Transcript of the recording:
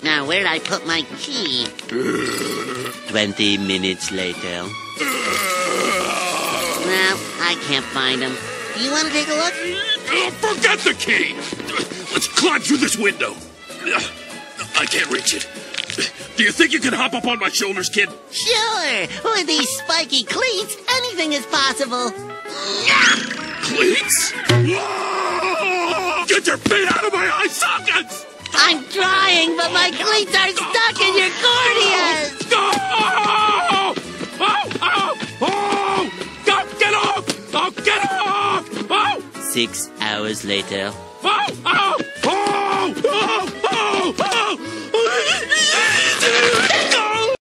Now, where'd I put my key? 20 minutes later. No, I can't find him. Do you want to take a look? Forget the key! Let's climb through this window. I can't reach it. Do you think you can hop up on my shoulders, kid? Sure! With these spiky cleats, anything is possible. Cleats? Get your feet out of my eye sockets! I'm trying, but my cleats are stuck in your corneas! Oh! Oh! Oh! Oh! Get off! Oh, get off! Oh! 6 hours later. Oh!